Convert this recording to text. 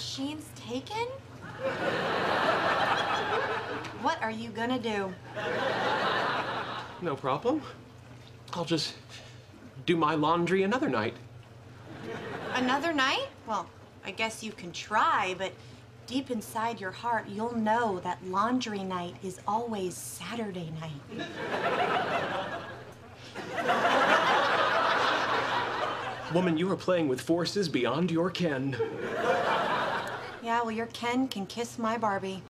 machines taken? What are you gonna do? No problem. I'll just do my laundry another night. Another night? Well, I guess you can try, but deep inside your heart, you'll know that laundry night is always Saturday night. Woman, you are playing with forces beyond your ken. Yeah, well, your Ken can kiss my Barbie.